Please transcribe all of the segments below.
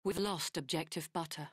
We've lost objective butter.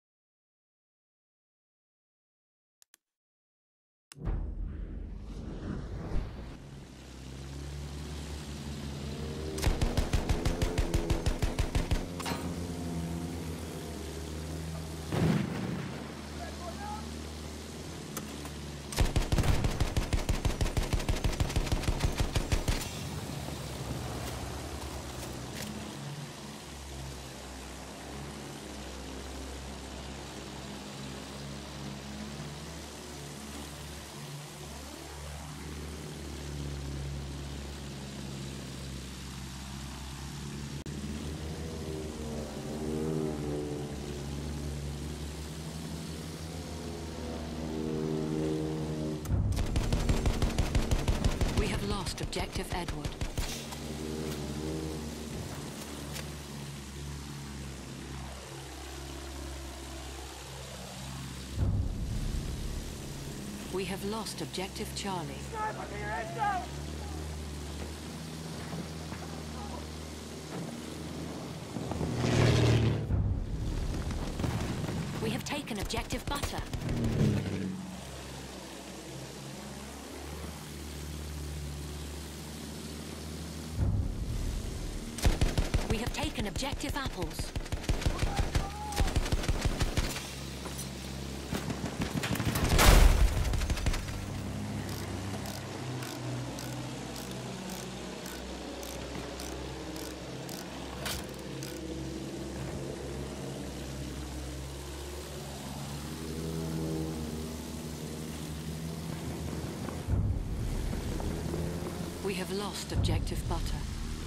We have lost objective Edward. We have lost objective Charlie. We have taken objective butter. We have taken objective apples. We have lost objective butter.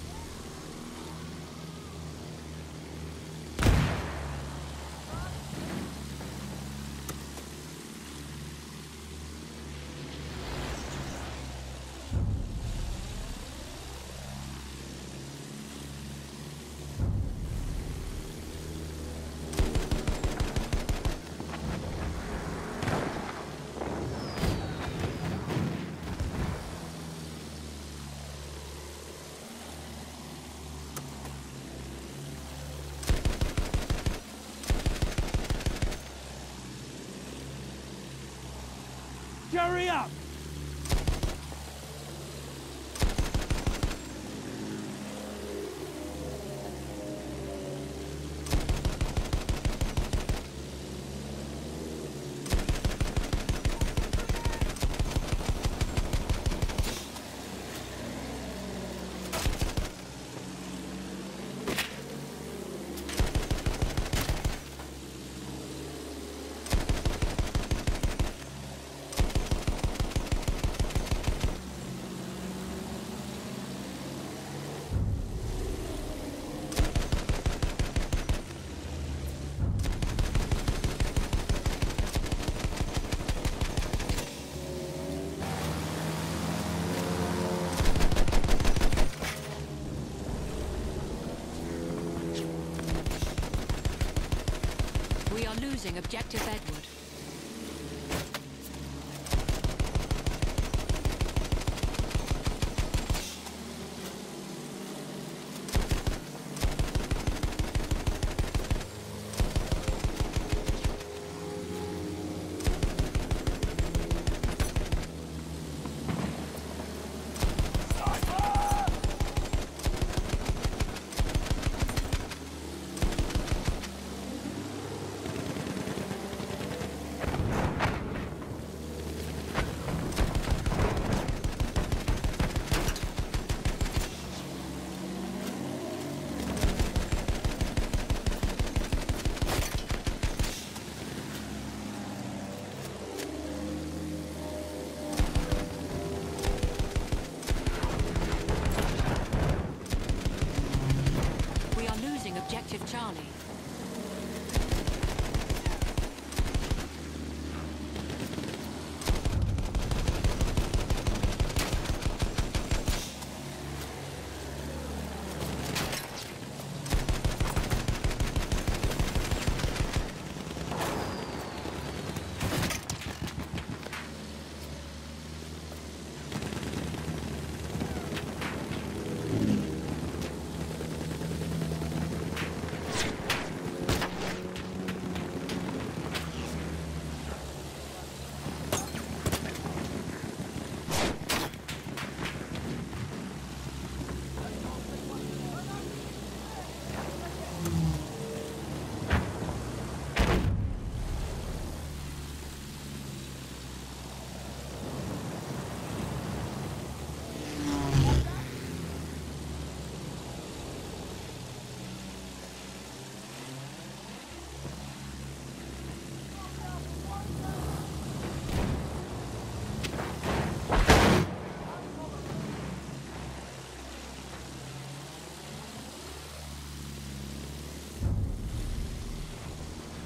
Hurry up! We are losing objective Edward. Objective Charlie.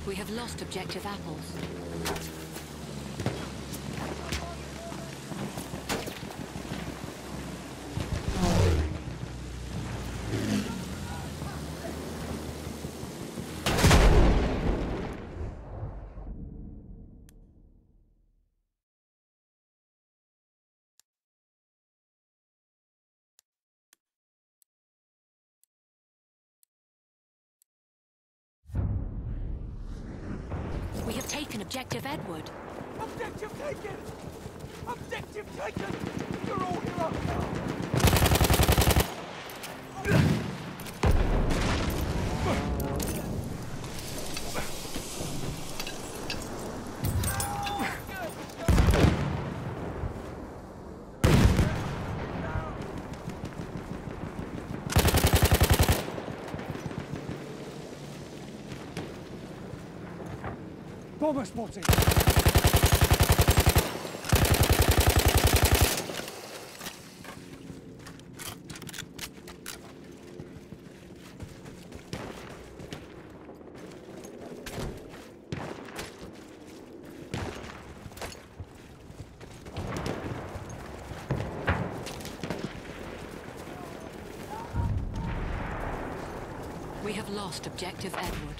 We have lost objective apples. We have taken objective Edward. Objective taken! Objective taken! You're all here now! Bomber spotted! We have lost objective Edward.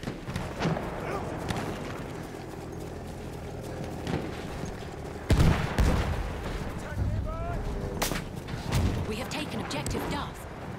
We have taken objective Duff.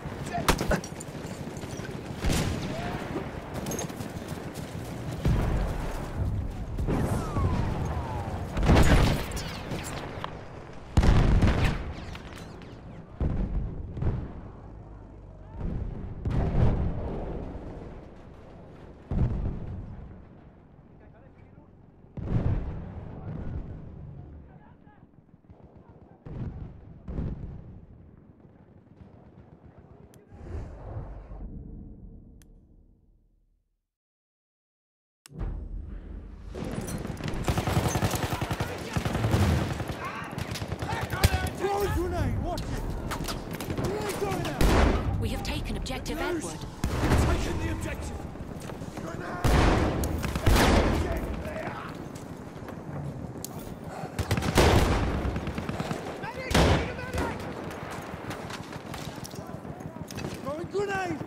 We have taken objective Edward. Taken the objective! Throwing grenade!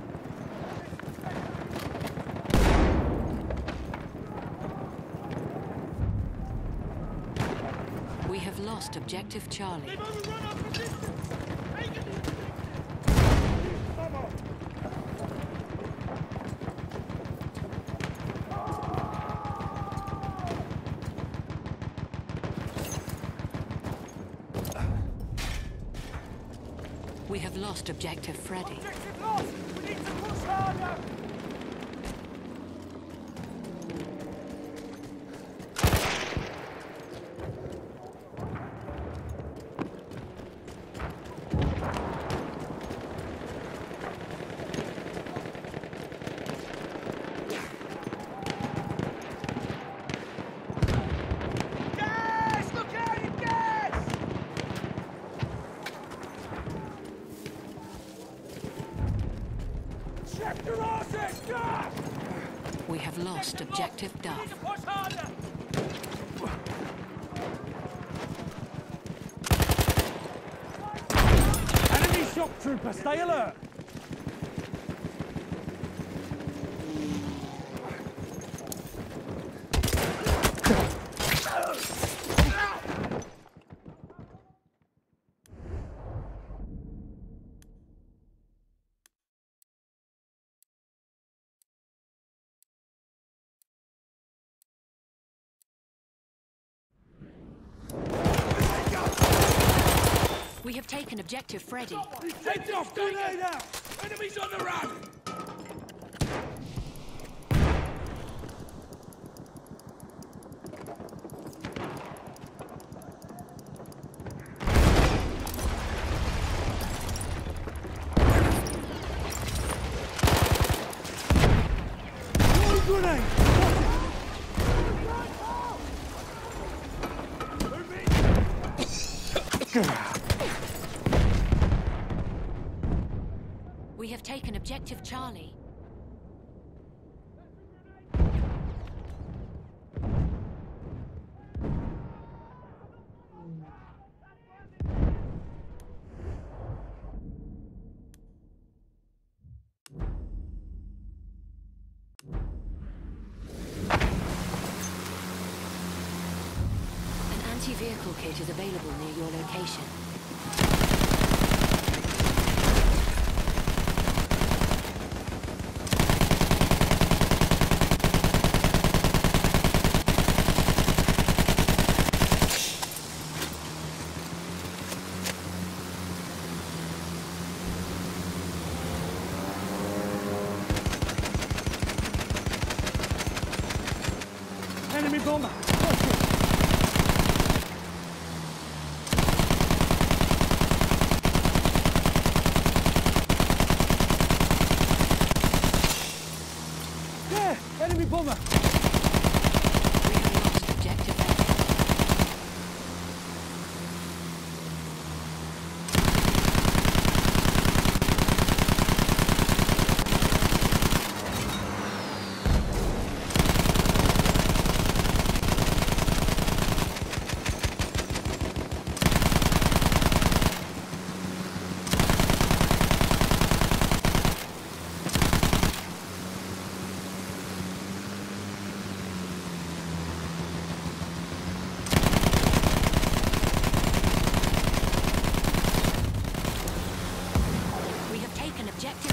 We have lost objective Charlie. They've overrun our position! Taken the objective! We have lost objective Freddy. Objective lost! We need to push harder! Gas! Look out! Gas! Check your asses! Gas! We have lost objective We need Duff. to push harder! Enemy shock trooper, stay alert! We have taken objective Freddy. Take off! Grenade out! Enemies on the run! Grenade! We have taken objective Charlie. Anti-vehicle kit is available near your location. Enemy bomber! Enemy bomber! We have lost objective Echo. Objective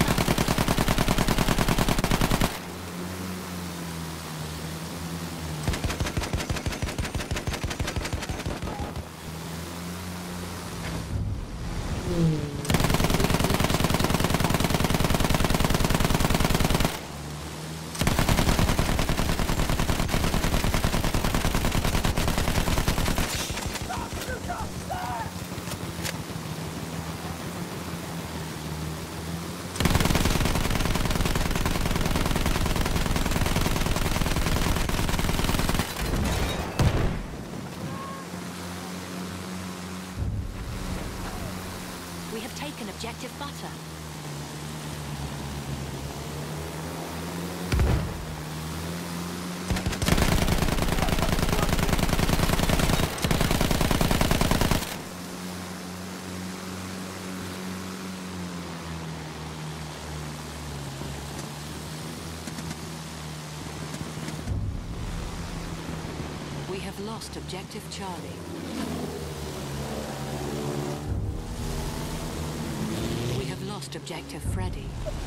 We have taken objective butter. We have lost objective Charlie. Lost objective Freddy.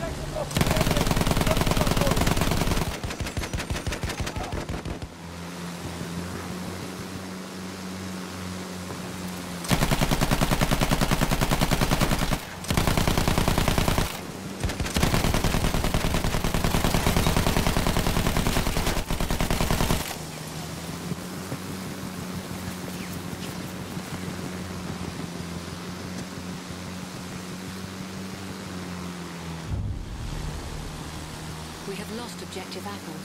We have lost objective apples.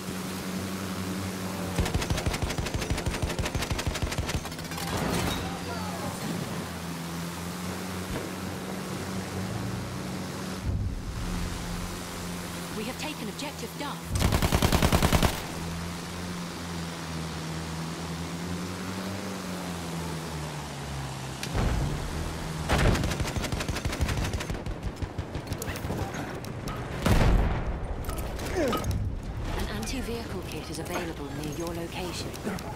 We have taken objective Duff. Vehicle kit is available near your location.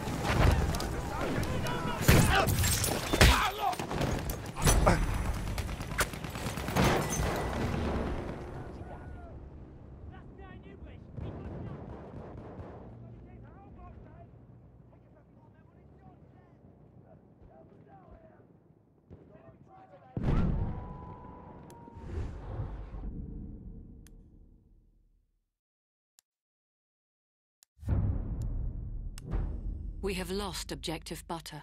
We have lost objective butter.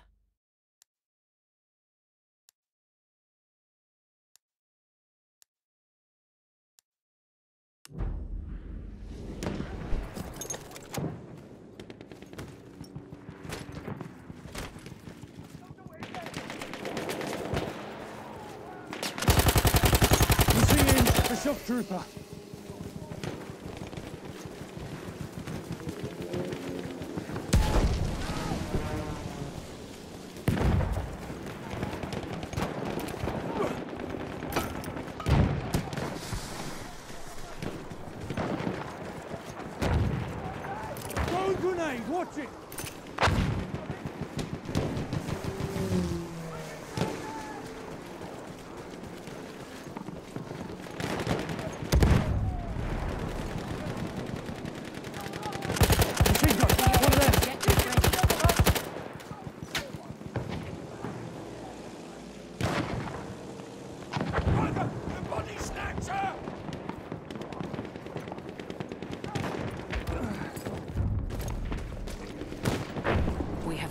I'm seeing a shock trooper. Grenade, watch it!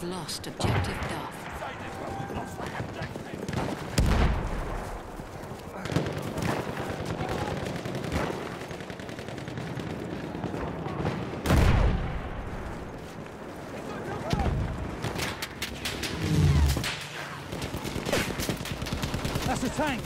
lost objective Duff. That's a tank.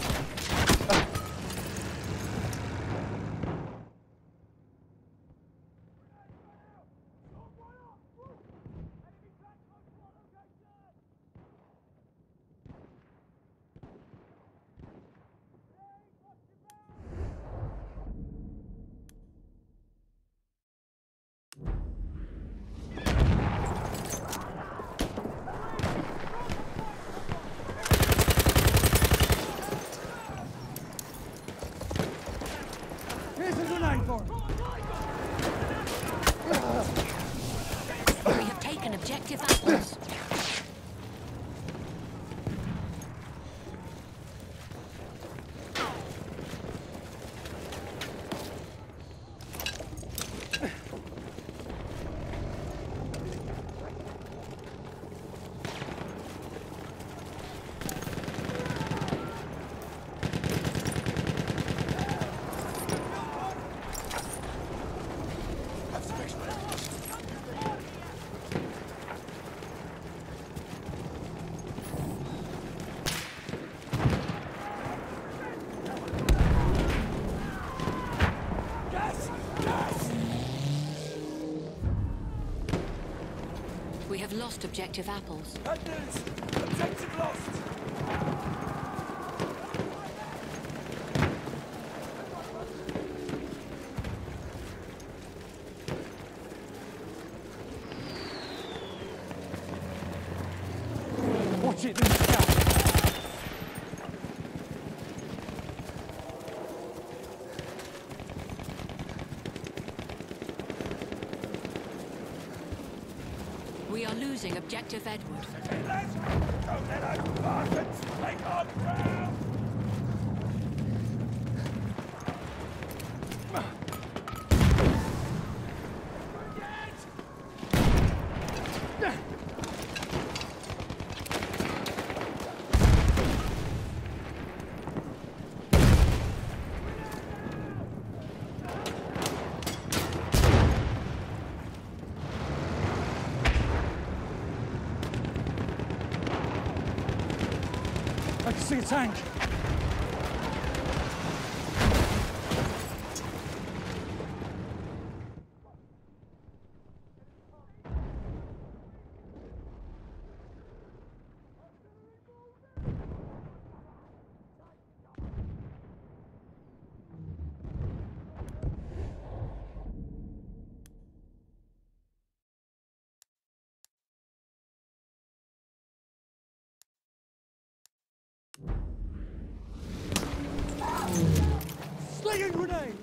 Here's a grenade for him. We have taken objective apples. We have lost objective apples. Bad news. Objective lost. Watch it, there's a scout. We are losing objective Edward. Don't let those bastards take our ground! I can see a tank. Slinging grenade!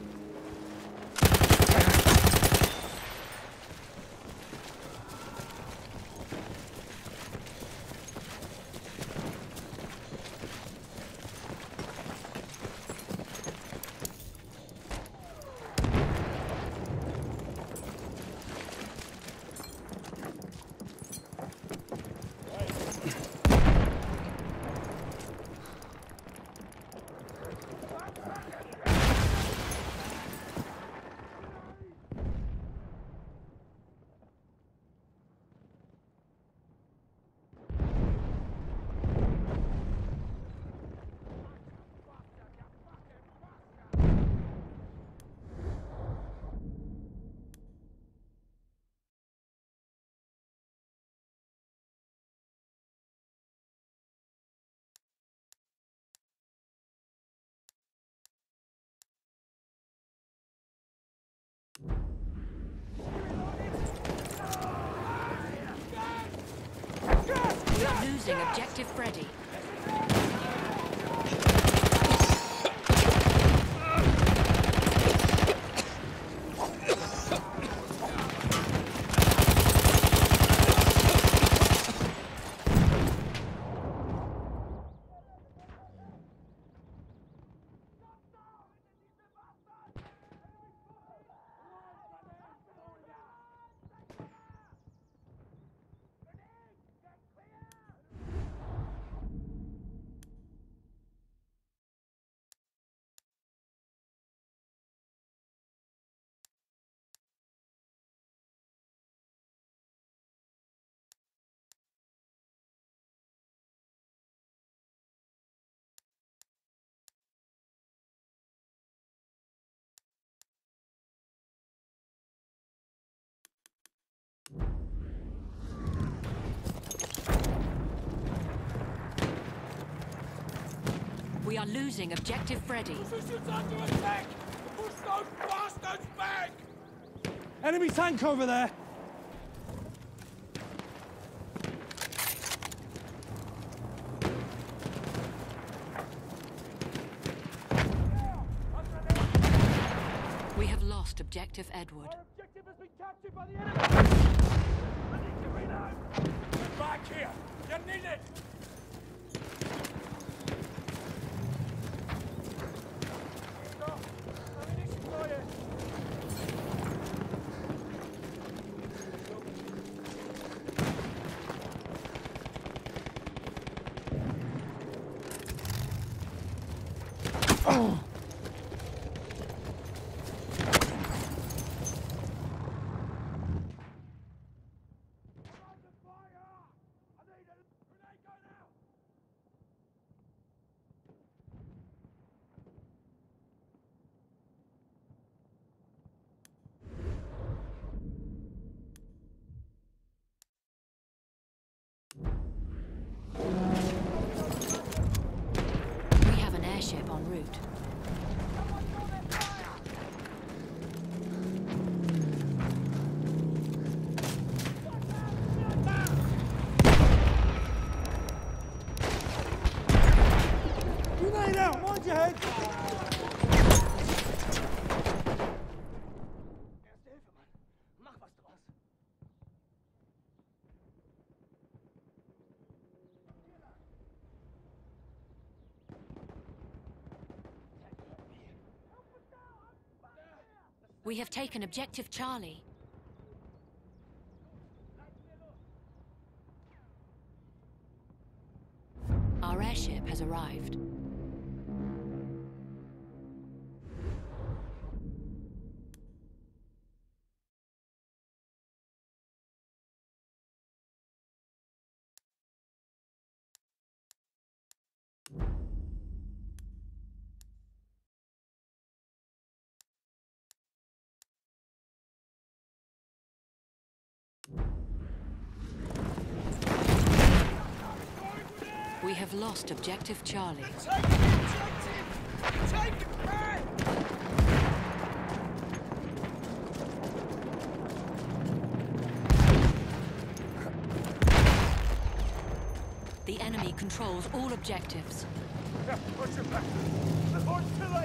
We are losing objective Freddy. We are losing objective Freddy. Position's under attack! Push those bastards back! Enemy tank over there! We have lost objective Edward. Our objective has been captured by the enemy! I need to reload! Get back here! You need it! Ammunition for you! We have an airship en route. Grenade out! Mind your head! Erste Hilfe, Mann. Mach was draus. We have taken objective Charlie. Our airship has arrived. We have lost objective Charlie. Take the objective! Take it back! The enemy controls all objectives. Watch your back! The horse still